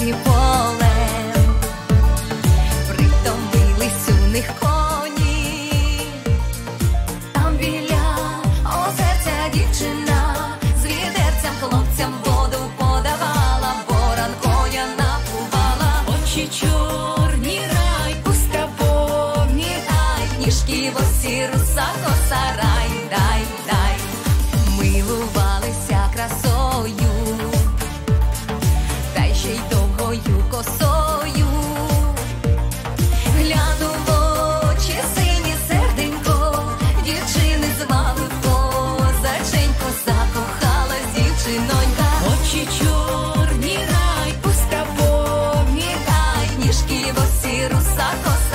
і полем, притомились у них коні. Там біля озерця дівчина з відерцям хлопцям воду подавала, ворон коня напувала. Очі чорні, рай, пуста повні, ай, ніжки босі, руса коса, рай, дай, дай. Милувалися красою, та й ще й довгою косою. Гляну в очі сині, серденько, дівчини звали козаченько, закохалась дівчинонька. Очі чорні, рай, пуста повні, ай, ніжки босі, руса коса.